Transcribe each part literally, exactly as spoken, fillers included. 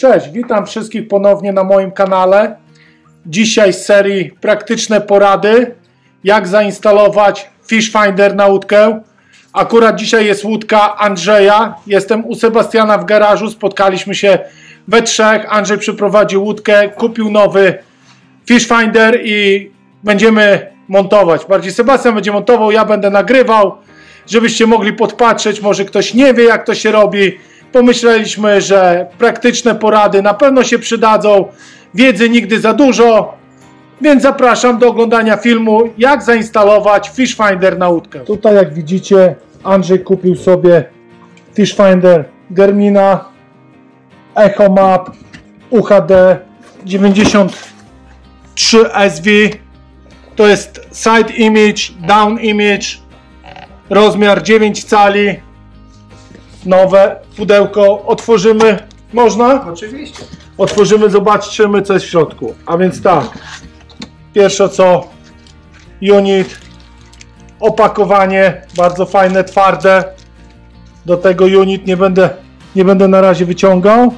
Cześć, witam wszystkich ponownie na moim kanale. Dzisiaj z serii praktyczne porady, jak zainstalować Fish Finder na łódkę. Akurat dzisiaj jest łódka Andrzeja. Jestem u Sebastiana w garażu, spotkaliśmy się we trzech. Andrzej przyprowadził łódkę, kupił nowy Fish Finder i będziemy montować. Bardziej Sebastian będzie montował, ja będę nagrywał, żebyście mogli podpatrzeć. Może ktoś nie wie, jak to się robi. Pomyśleliśmy, że praktyczne porady na pewno się przydadzą. Wiedzy nigdy za dużo, więc zapraszam do oglądania filmu, jak zainstalować Fish Finder na łódkę. Tutaj, jak widzicie, Andrzej kupił sobie Fish Finder Garmina Echo Map U H D dziewięćdziesiąt trzy S V. To jest side image, down image, rozmiar dziewięć cali. Nowe pudełko. Otworzymy. Można? Oczywiście. Otworzymy, zobaczymy, co jest w środku. A więc tak. Pierwsze co, unit, opakowanie, bardzo fajne, twarde. Do tego unit nie będę, nie będę na razie wyciągał.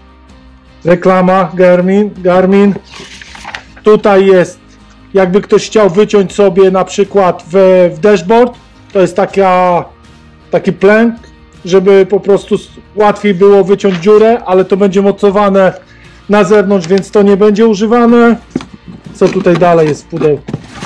Reklama Garmin, Garmin. Tutaj jest, jakby ktoś chciał wyciąć sobie na przykład w, w dashboard, to jest taka, taki plank, żeby po prostu łatwiej było wyciąć dziurę, ale to będzie mocowane na zewnątrz, więc to nie będzie używane. Co tutaj dalej jest w pudełku?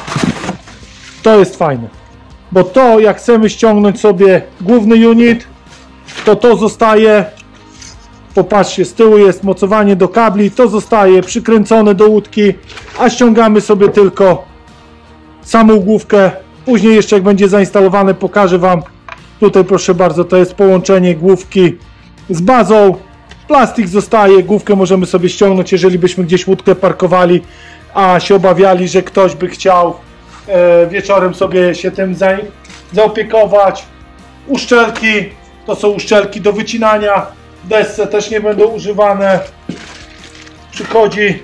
To jest fajne, bo to, jak chcemy ściągnąć sobie główny unit, to to zostaje, popatrzcie, z tyłu jest mocowanie do kabli, to zostaje przykręcone do łódki, a ściągamy sobie tylko samą główkę. Później jeszcze, jak będzie zainstalowane, pokażę Wam. Tutaj proszę bardzo, to jest połączenie główki z bazą. Plastik zostaje, główkę możemy sobie ściągnąć, jeżeli byśmy gdzieś łódkę parkowali, a się obawiali, że ktoś by chciał e, wieczorem sobie się tym za, zaopiekować. Uszczelki, to są uszczelki do wycinania. W desce też nie będą używane. Przychodzi,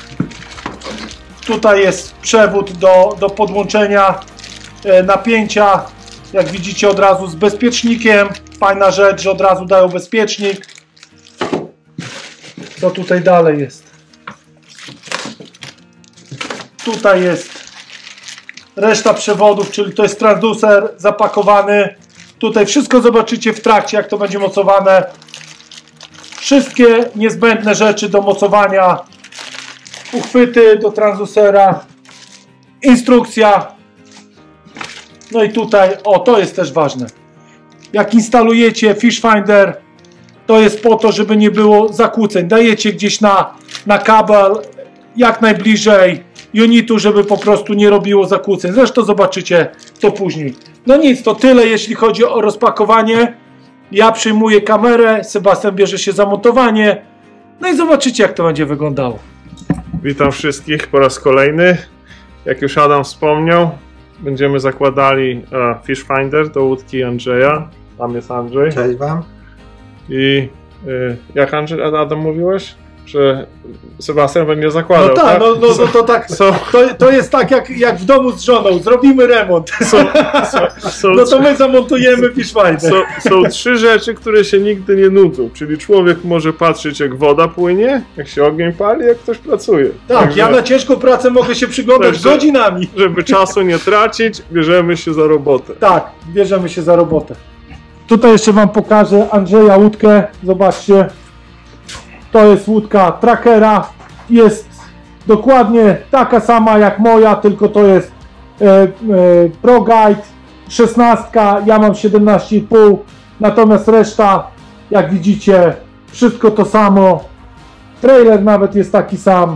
tutaj jest przewód do, do podłączenia e, napięcia. Jak widzicie, od razu z bezpiecznikiem. Fajna rzecz, że od razu dają bezpiecznik. Co tutaj dalej jest? Tutaj jest reszta przewodów, czyli to jest transducer zapakowany. Tutaj wszystko zobaczycie w trakcie, jak to będzie mocowane. Wszystkie niezbędne rzeczy do mocowania. Uchwyty do transducera. Instrukcja. No i tutaj, o, to jest też ważne. Jak instalujecie Fish Finder, to jest po to, żeby nie było zakłóceń. Dajecie gdzieś na, na kabel, jak najbliżej unitu, żeby po prostu nie robiło zakłóceń. Zresztą zobaczycie to później. No nic, to tyle, jeśli chodzi o rozpakowanie. Ja przyjmuję kamerę, Sebastian bierze się za montowanie. No i zobaczycie, jak to będzie wyglądało. Witam wszystkich po raz kolejny. Jak już Adam wspomniał, będziemy zakładali uh, Fish Finder do łódki Andrzeja. Tam jest Andrzej. Cześć Wam. I y, jak Andrzej, Adam mówiłeś? Że Sebastian będzie zakładał, no tak? tak? No, no, no to tak, so, to, to jest tak jak, jak w domu z żoną, zrobimy remont. So, so, so, no to my zamontujemy Fish Finder. So, są trzy rzeczy, które się nigdy nie nudzą, czyli człowiek może patrzeć, jak woda płynie, jak się ogień pali, jak ktoś pracuje. Tak, Także, ja na ciężką pracę mogę się przyglądać także, godzinami. Żeby czasu nie tracić, bierzemy się za robotę. Tak, bierzemy się za robotę. Tutaj jeszcze Wam pokażę Andrzeja łódkę. Zobaczcie. To jest łódka Trackera. Jest dokładnie taka sama jak moja, tylko to jest e, e, Pro Guide szesnaście. Ja mam siedemnaście i pół. Natomiast reszta, jak widzicie, wszystko to samo. Trailer nawet jest taki sam.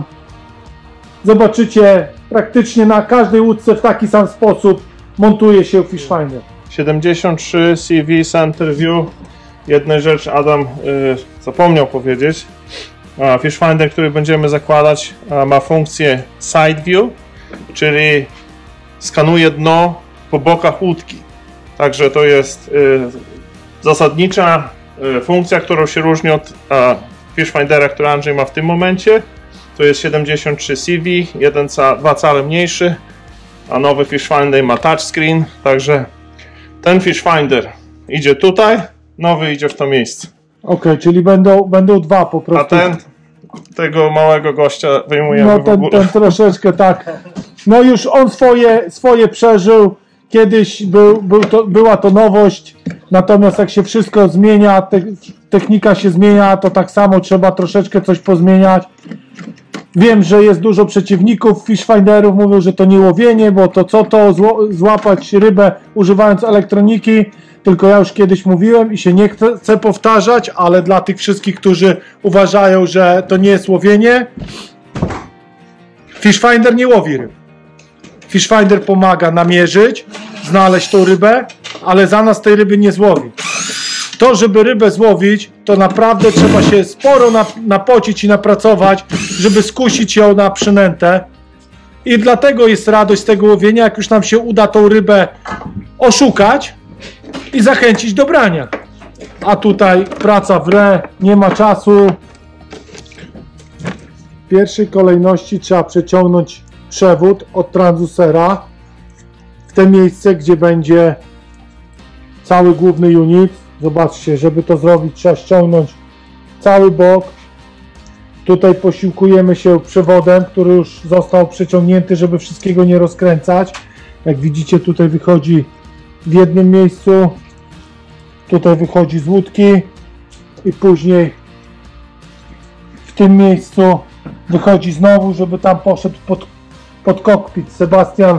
Zobaczycie, praktycznie na każdej łódce w taki sam sposób montuje się Fish Finder. siedemdziesiąt trzy C V Center View. Jedna rzecz Adam y, zapomniał powiedzieć. A, Fish Finder, który będziemy zakładać, a, ma funkcję Side View, czyli skanuje dno po bokach łódki. Także to jest y, zasadnicza y, funkcja, którą się różni od a, Fish Findera, który Andrzej ma w tym momencie. To jest siedemdziesiąt trzy C V, jeden ca, dwa cale mniejszy, a nowy Fish Finder ma touchscreen. Także ten Fish Finder idzie tutaj, nowy idzie w to miejsce. okay, czyli będą, będą dwa po prostu. A ten, tego małego gościa wyjmujemy no, ten, w ogóle. ten troszeczkę tak. No już on swoje, swoje przeżył. Kiedyś był, był to, była to nowość, natomiast jak się wszystko zmienia, te, technika się zmienia, to tak samo trzeba troszeczkę coś pozmieniać. Wiem, że jest dużo przeciwników fishfinderów, mówią, że to nie łowienie, bo to co to zło, złapać rybę używając elektroniki, tylko ja już kiedyś mówiłem i się nie chcę, chcę powtarzać, ale dla tych wszystkich, którzy uważają, że to nie jest łowienie, fishfinder nie łowi ryb. Fishfinder pomaga namierzyć, znaleźć tą rybę, ale za nas tej ryby nie złowi. To, żeby rybę złowić, to naprawdę trzeba się sporo napocić i napracować, żeby skusić ją na przynętę. I dlatego jest radość z tego łowienia, jak już nam się uda tą rybę oszukać i zachęcić do brania. A tutaj praca w re, nie ma czasu. W pierwszej kolejności trzeba przeciągnąć przewód od transducera w te miejsce, gdzie będzie cały główny unit. Zobaczcie, żeby to zrobić, trzeba ściągnąć cały bok. Tutaj posiłkujemy się przewodem, który już został przeciągnięty, żeby wszystkiego nie rozkręcać. Jak widzicie, tutaj wychodzi w jednym miejscu, tutaj wychodzi z łódki i później w tym miejscu wychodzi znowu, żeby tam poszedł pod, pod kokpit. Sebastian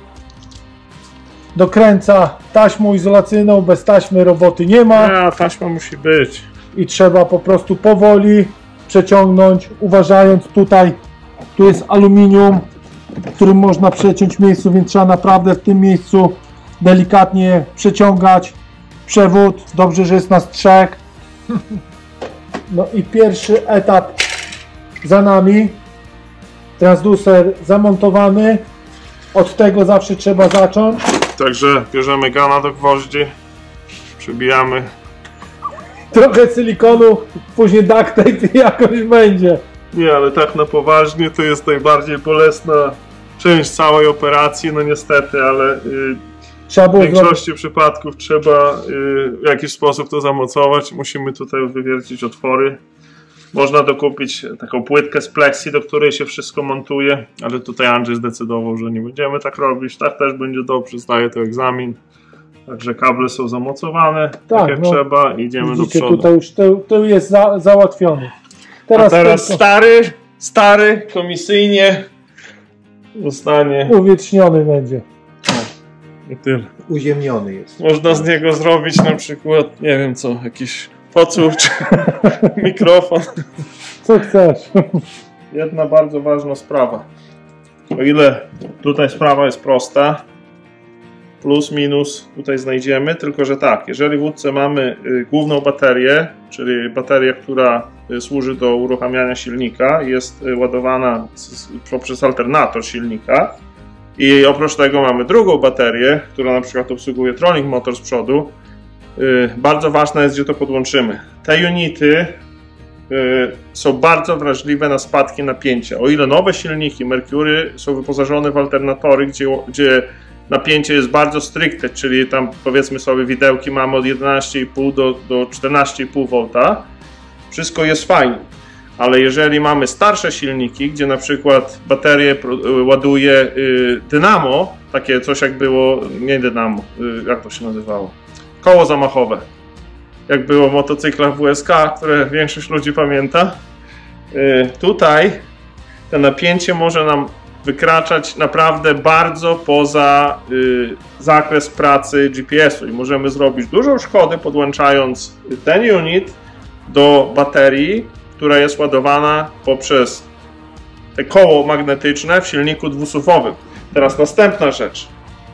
dokręca taśmą izolacyjną, bez taśmy roboty nie ma. Ja, taśma musi być. I trzeba po prostu powoli przeciągnąć, uważając tutaj, tu jest aluminium, którym można przeciąć miejscu, więc trzeba naprawdę w tym miejscu delikatnie przeciągać przewód. Dobrze, że jest nas trzech. No i pierwszy etap za nami. Transducer zamontowany. Od tego zawsze trzeba zacząć. Także bierzemy gana do gwoździ, przybijamy. Trochę silikonu, później duct tape i jakoś będzie. Nie, ale tak na poważnie to jest najbardziej bolesna część całej operacji, no niestety, ale yy, trzeba było w większości zrobić... przypadków trzeba yy, w jakiś sposób to zamocować. Musimy tutaj wywiercić otwory. Można dokupić taką płytkę z plexi, do której się wszystko montuje, ale tutaj Andrzej zdecydował, że nie będziemy tak robić. Tak też będzie dobrze, zdaje to egzamin. Także kable są zamocowane, tak, tak jak no, trzeba, idziemy widzicie, do przodu. Tutaj już to, to jest za, załatwiony. Teraz, A teraz tylko... stary, stary, komisyjnie zostanie... Uwieczniony będzie. O, i tyle. Uziemniony jest. Można z niego zrobić na przykład, nie wiem co, jakiś podsłuch czy mikrofon. Co chcesz. Jedna bardzo ważna sprawa. O ile tutaj sprawa jest prosta, plus, minus tutaj znajdziemy, tylko że tak, jeżeli w łódce mamy y, główną baterię, czyli baterię, która y, służy do uruchamiania silnika, jest y, ładowana z, poprzez alternator silnika i oprócz tego mamy drugą baterię, która na przykład obsługuje trolling motor z przodu, y, bardzo ważne jest, gdzie to podłączymy. Te unity y, są bardzo wrażliwe na spadki napięcia. O ile nowe silniki Mercury są wyposażone w alternatory, gdzie, gdzie napięcie jest bardzo stricte, czyli tam powiedzmy sobie widełki mamy od jedenaście i pół do, do czternaście i pół volta. Wszystko jest fajnie, ale jeżeli mamy starsze silniki, gdzie na przykład baterię ładuje y, dynamo, takie coś jak było, nie dynamo, y, jak to się nazywało? Koło zamachowe. Jak było w motocyklach W S K, które większość ludzi pamięta. Y, tutaj to napięcie może nam wykraczać naprawdę bardzo poza y, zakres pracy G P S-u i możemy zrobić dużą szkodę podłączając ten unit do baterii, która jest ładowana poprzez te koło magnetyczne w silniku dwusuwowym. Teraz następna rzecz.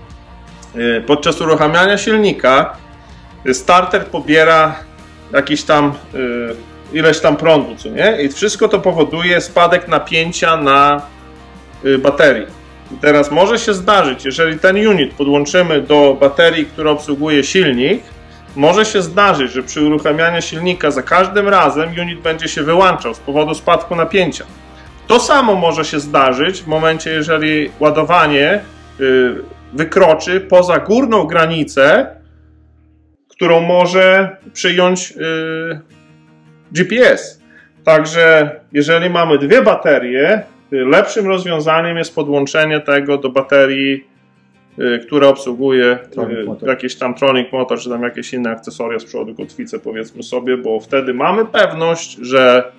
Y, podczas uruchamiania silnika y, starter pobiera jakiś tam y, ileś tam prądu, co nie? I wszystko to powoduje spadek napięcia na baterii. I teraz może się zdarzyć, jeżeli ten unit podłączymy do baterii, która obsługuje silnik, może się zdarzyć, że przy uruchamianiu silnika za każdym razem unit będzie się wyłączał z powodu spadku napięcia. To samo może się zdarzyć w momencie, jeżeli ładowanie yy, wykroczy poza górną granicę, którą może przyjąć yy, G P S. Także jeżeli mamy dwie baterie, lepszym rozwiązaniem jest podłączenie tego do baterii, która obsługuje jakiś tam trolling motor, czy tam jakieś inne akcesoria z przodu, kotwice powiedzmy sobie, bo wtedy mamy pewność, że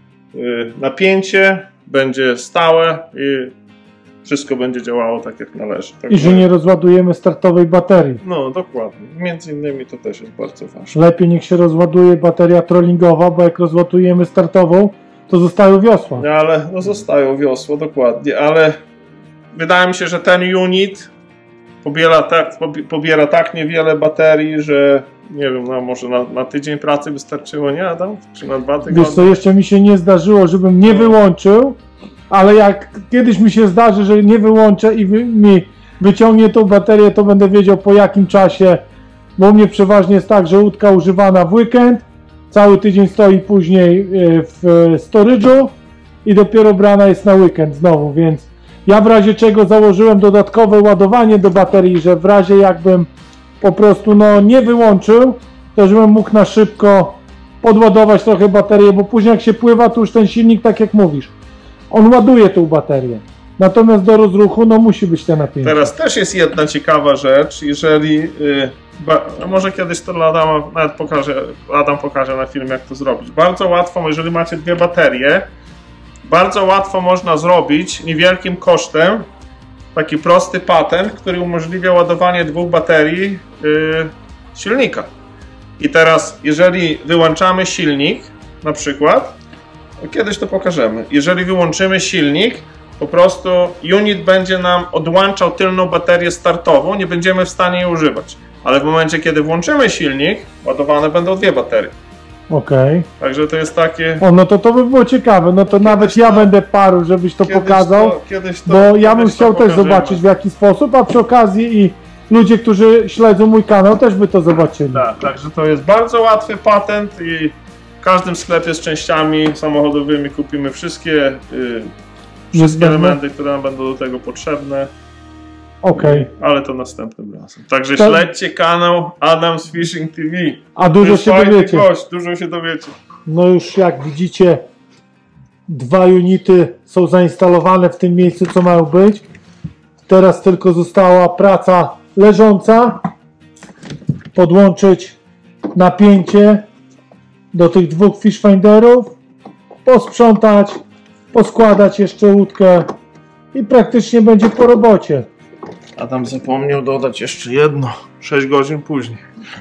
napięcie będzie stałe i wszystko będzie działało tak jak należy. Tak I że nie rozładujemy startowej baterii. No dokładnie. Między innymi to też jest bardzo ważne. Lepiej niech się rozładuje bateria trollingowa, bo jak rozładujemy startową, to zostają wiosła. No, ale no zostają wiosła, dokładnie, ale wydaje mi się, że ten unit pobiera tak, pobiera tak niewiele baterii, że nie wiem, no może na, na tydzień pracy wystarczyło, nie Adam? Czy na dwa tygodnie? Wiesz co, jeszcze mi się nie zdarzyło, żebym nie wyłączył, ale jak kiedyś mi się zdarzy, że nie wyłączę i wy, mi wyciągnie tą baterię, to będę wiedział po jakim czasie, bo u mnie przeważnie jest tak, że łódka używana w weekend, cały tydzień stoi później w storage'u i dopiero brana jest na weekend znowu, więc ja w razie czego założyłem dodatkowe ładowanie do baterii, że w razie jakbym po prostu no nie wyłączył, to żebym mógł na szybko podładować trochę baterię, bo później jak się pływa, to już ten silnik, tak jak mówisz, on ładuje tą baterię. Natomiast do rozruchu, no musi być te napięcie. Teraz też jest jedna ciekawa rzecz, jeżeli, yy, ba, może kiedyś to Adama nawet pokaże, Adam pokaże na filmie, jak to zrobić. Bardzo łatwo, jeżeli macie dwie baterie, bardzo łatwo można zrobić niewielkim kosztem taki prosty patent, który umożliwia ładowanie dwóch baterii yy, silnika. I teraz, jeżeli wyłączamy silnik, na przykład, kiedyś to pokażemy, jeżeli wyłączymy silnik, po prostu unit będzie nam odłączał tylną baterię startową, nie będziemy w stanie jej używać. Ale w momencie, kiedy włączymy silnik, ładowane będą dwie baterie. Okej. Okay. Także to jest takie... O, no to to by było ciekawe, no to kiedyś nawet ja to... będę paru, żebyś to kiedyś pokazał, to, kiedyś to, bo ja bym chciał też zobaczyć w jaki sposób, a przy okazji i ludzie, którzy śledzą mój kanał, też by to zobaczyli. Tak, także to jest bardzo łatwy patent i w każdym sklepie z częściami samochodowymi kupimy wszystkie, yy, wszystkie elementy, które nam będą do tego potrzebne. Okej. Okay. Ale to następnym razem. Także to... śledźcie kanał Adam's Fishing T V. A dużo się dowiecie. Gość, dużo się dowiecie. No już jak widzicie, dwa unity są zainstalowane w tym miejscu, co mają być. Teraz tylko została praca leżąca. Podłączyć napięcie do tych dwóch fish finderów. Posprzątać, poskładać jeszcze łódkę i praktycznie będzie po robocie. Adam zapomniał dodać jeszcze jedno, sześć godzin później.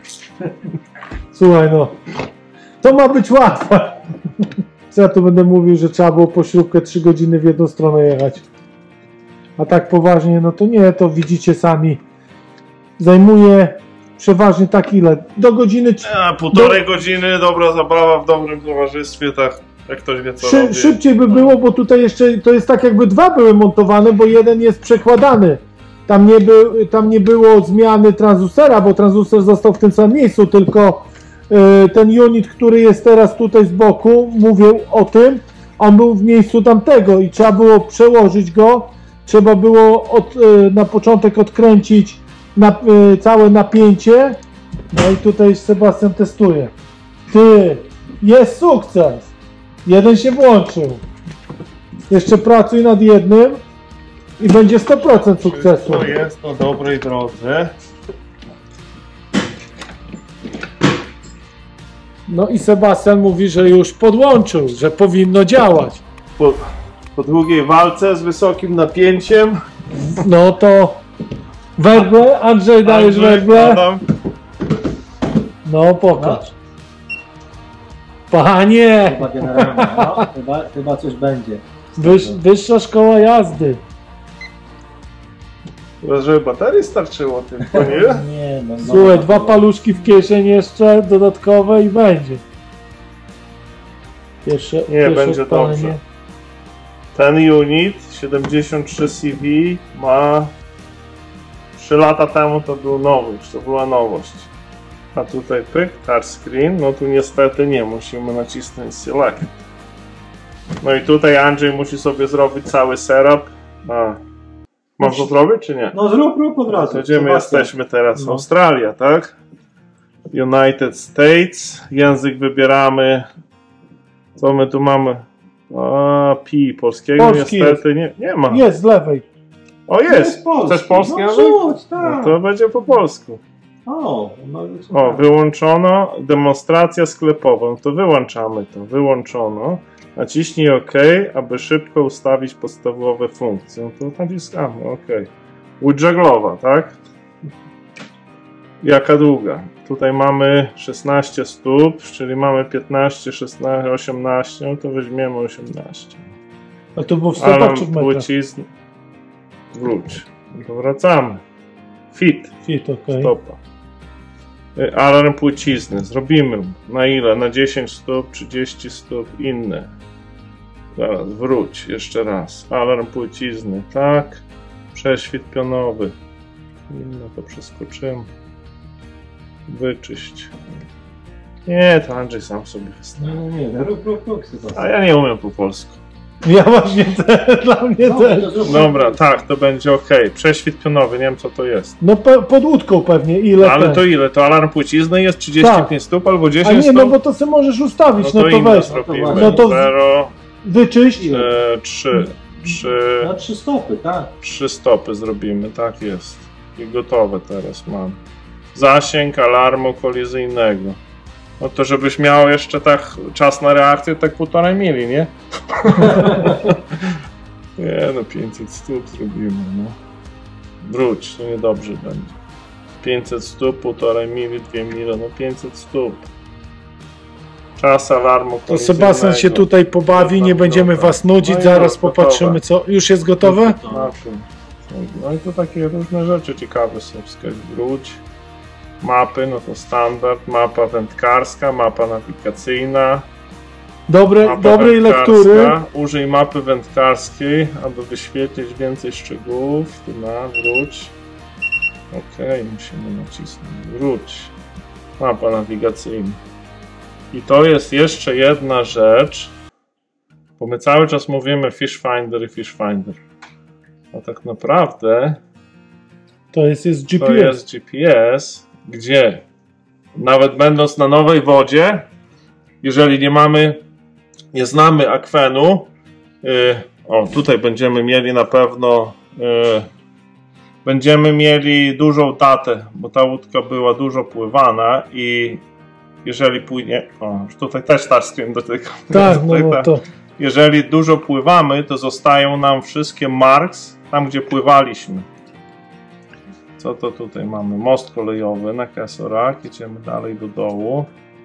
Słuchaj no, to ma być łatwe. Co ja tu będę mówił, że trzeba było po śrubkę trzy godziny w jedną stronę jechać. A tak poważnie, no to nie, to widzicie sami. Zajmuje przeważnie tak ile? Do godziny... A, półtorej do... godziny, dobra zabawa w dobrym towarzystwie, tak. Jak ktoś wie co Szy robi. Szybciej by było, bo tutaj jeszcze to jest tak jakby dwa były montowane, bo jeden jest przekładany. Tam nie, by, tam nie było zmiany transducera, bo transducer został w tym samym miejscu, tylko y, ten unit, który jest teraz tutaj z boku, mówię o tym, on był w miejscu tamtego i trzeba było przełożyć go, trzeba było od, y, na początek odkręcić na, y, całe napięcie. No i tutaj Sebastian testuje. Ty, jest sukces! Jeden się włączył. Jeszcze pracuj nad jednym i będzie sto procent sukcesu. To jest na dobrej drodze. No i Sebastian mówi, że już podłączył, że powinno działać. Po, po długiej walce z wysokim napięciem. No to werble, Andrzej, dajesz Andrzej, werble. Adam. No pokaż. Panie! Chyba generalnie, no, chyba, chyba coś będzie. Wyż, wyższa szkoła jazdy. Chyba, żeby baterii starczyło tylko, nie? Nie, no, Słuchaj, no, dwa paluszki w kieszeń jeszcze dodatkowe i będzie. Pierwsze, Nie, pierwsze będzie odpalenie. dobrze. Ten unit siedemdziesiąt trzy C V ma trzy lata temu to był nowość, to była nowość. A tutaj pyk, touchscreen, no tu niestety nie, musimy nacisnąć select. No i tutaj Andrzej musi sobie zrobić cały setup. A. Mam to zrobić, czy nie? No zrób, rób od razu. Gdzie jesteśmy teraz? No. Australia, tak? United States. Język wybieramy Co my tu mamy? A, pi polskiego Polski niestety nie, nie ma. Jest z lewej. O, jest! Jest polski. Chcesz polski No język? rzuć, No tak. to będzie po polsku. O, no, O, wyłączono demonstracja sklepowa. No to wyłączamy to. Wyłączono. Naciśnij OK, aby szybko ustawić podstawowe funkcje. No to naciskamy OK. Łódź żaglowa, tak? Jaka długa? Tutaj mamy szesnaście stóp, czyli mamy piętnaście, szesnaście, osiemnaście. No to weźmiemy osiemnaście. A to było w stopach Alarm czy w metrach? płcizny. Wróć. No to wracamy. Fit. Fit, okej. Stopa. Y, Alarm płcizny. Zrobimy. Na ile? Na dziesięć stóp, trzydzieści stóp, inne. Zaraz, wróć. Jeszcze raz. Alarm płcizny. Tak. Prześwit pionowy. Inne to przeskoczymy. Wyczyść. Nie, to Andrzej sam sobie wystawia. No nie, no, rób, rób, rób chyba. A ja nie umiem po polsku. Ja właśnie te, dla mnie No, też. to zrób- Dobra, tak, to będzie ok. Prześwit pionowy, nie wiem co to jest. No pe, pod łódką pewnie, ile Ale ten. to ile? To alarm płcizny jest trzydzieści pięć Tak. stóp albo A dziesięć nie, stóp? no bo to sobie możesz ustawić, no to, inne weź. zrobimy. No to z- zero, Wyczyść. e, trzy, trzy, Na trzy stopy, tak. trzy stopy zrobimy, tak jest. I gotowe teraz mam. Zasięg alarmu kolizyjnego. No to żebyś miał jeszcze tak czas na reakcję, tak półtorej mili, nie? Nie no, pięćset stóp zrobimy, no. Wróć, to niedobrze będzie. pięćset stóp, półtorej mili, dwie mile, no pięćset stóp. Czas alarmu To kolizyjnego. Sebastian się tutaj pobawi, nie Dobra, będziemy dobra. was nudzić, No i zaraz już popatrzymy gotowe. co. Już jest gotowe? Na czym? No i to takie różne rzeczy ciekawe są. Wskazać wróć. Mapy, no to standard. Mapa wędkarska, mapa nawigacyjna. Dobre, Mapa dobrej wędkarska. lektury. Użyj mapy wędkarskiej, aby wyświetlić więcej szczegółów. Tu na, wróć. Okej, musimy nacisnąć. Wróć. Mapa nawigacyjna. I to jest jeszcze jedna rzecz, bo my cały czas mówimy Fish Finder i Fish Finder. A tak naprawdę To jest, jest G to P S. jest G P S, gdzie nawet będąc na nowej wodzie, jeżeli nie mamy, nie znamy akwenu, yy, o tutaj będziemy mieli na pewno, yy, będziemy mieli dużą datę, bo ta łódka była dużo pływana i jeżeli płynie, o już tutaj też touchscreen dotyka. Tak, no Tutaj bo ta- to. Jeżeli dużo pływamy, to zostają nam wszystkie marks tam, gdzie pływaliśmy. Co to tutaj mamy? Most kolejowy na Kesorak. Idziemy dalej do dołu.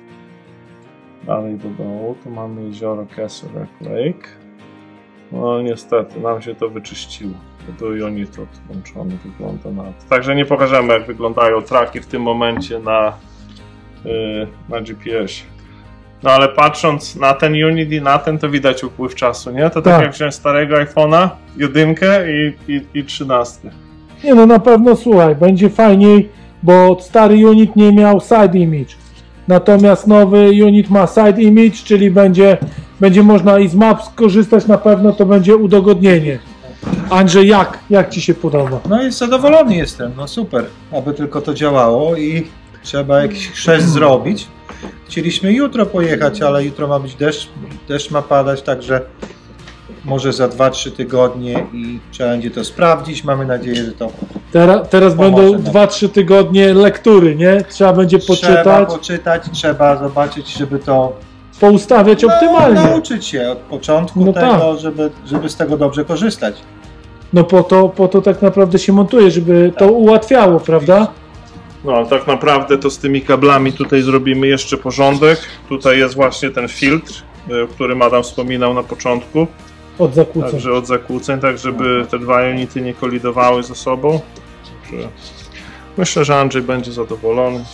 Dalej do dołu. Tu mamy jezioro Kesorak Lake. No niestety, nam się to wyczyściło. To był unit odłączony, wygląda na to. Także nie pokażemy, jak wyglądają traki w tym momencie na, yy, na G P S ie. No ale patrząc na ten unit i na ten, to widać upływ czasu, nie? To tak, Tak. jak wziąć starego iPhone'a, jedynkę i, i, i trzynastkę. Nie no, na pewno słuchaj, będzie fajniej, bo stary unit nie miał side image. Natomiast nowy unit ma side image, czyli będzie, będzie można i z map skorzystać, na pewno to będzie udogodnienie. Andrzej, jak? Jak ci się podoba? No i zadowolony jestem, no super, aby tylko to działało i trzeba jakiś chrzest zrobić. Chcieliśmy jutro pojechać, ale jutro ma być deszcz, deszcz ma padać, także może za dwa trzy tygodnie i trzeba będzie to sprawdzić. Mamy nadzieję, że to Teraz, teraz Pomoże będą nam. dwa trzy tygodnie lektury, nie? Trzeba będzie trzeba poczytać, poczytać, trzeba zobaczyć, żeby to poustawiać no, optymalnie. nauczyć się od początku No tego, tak. żeby, żeby z tego dobrze korzystać. No po to, po to tak naprawdę się montuje, żeby to ułatwiało, prawda? No ale tak naprawdę to z tymi kablami tutaj zrobimy jeszcze porządek. Tutaj jest właśnie ten filtr, y, o którym Adam wspominał na początku. Od zakłóceń. Także od zakłóceń, tak żeby te dwa unity nie kolidowały ze sobą. Także myślę, że Andrzej będzie zadowolony.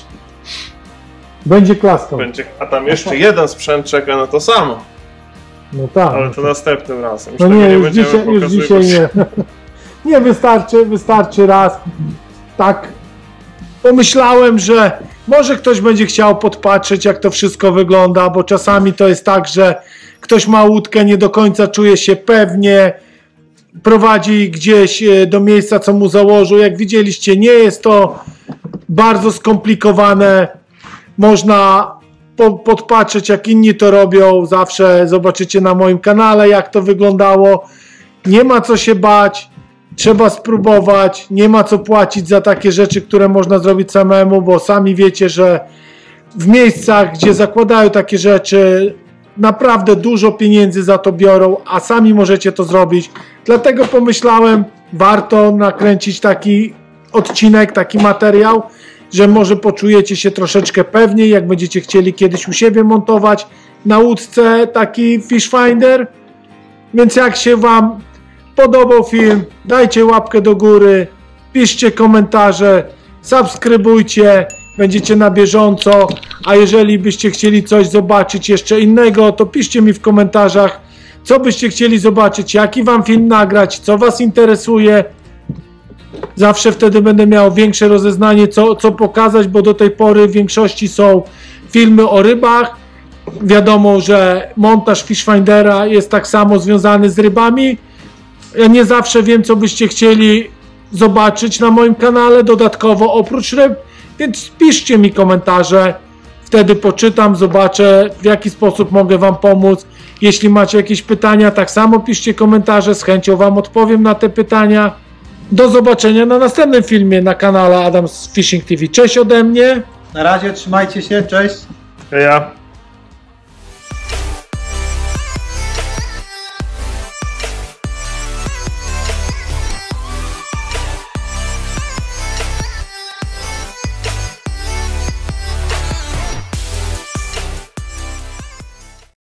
Będzie klaską. Będzie, a tam jeszcze jeden sprzęt czeka na to samo. No tak. Ale to następnym razem. Już No tego nie, nie już będziemy dzisiaj, już pokazywać. dzisiaj nie. Nie, wystarczy, wystarczy raz. Tak pomyślałem, że może ktoś będzie chciał podpatrzeć, jak to wszystko wygląda, bo czasami to jest tak, że ktoś ma łódkę, nie do końca czuje się pewnie, prowadzi gdzieś e, do miejsca, co mu założył. Jak widzieliście, nie jest to bardzo skomplikowane. Można po, podpatrzeć, jak inni to robią. Zawsze zobaczycie na moim kanale, jak to wyglądało. Nie ma co się bać. Trzeba spróbować. Nie ma co płacić za takie rzeczy, które można zrobić samemu, bo sami wiecie, że w miejscach, gdzie zakładają takie rzeczy, naprawdę dużo pieniędzy za to biorą, a sami możecie to zrobić. Dlatego pomyślałem, warto nakręcić taki odcinek, taki materiał, że może poczujecie się troszeczkę pewniej, jak będziecie chcieli kiedyś u siebie montować na łódce taki fish finder. Więc jak się wam podobał film, dajcie łapkę do góry, piszcie komentarze, subskrybujcie, będziecie na bieżąco, a jeżeli byście chcieli coś zobaczyć jeszcze innego, to piszcie mi w komentarzach, co byście chcieli zobaczyć, jaki wam film nagrać, co was interesuje. Zawsze wtedy będę miał większe rozeznanie, co, co pokazać, bo do tej pory w większości są filmy o rybach. Wiadomo, że montaż Fishfindera jest tak samo związany z rybami. Ja nie zawsze wiem, co byście chcieli zobaczyć na moim kanale dodatkowo oprócz ryb, więc piszcie mi komentarze, wtedy poczytam, zobaczę, w jaki sposób mogę wam pomóc. Jeśli macie jakieś pytania, tak samo piszcie komentarze, z chęcią wam odpowiem na te pytania. Do zobaczenia na następnym filmie na kanale Adam's Fishing T V. Cześć ode mnie. Na razie, trzymajcie się, cześć. Ja.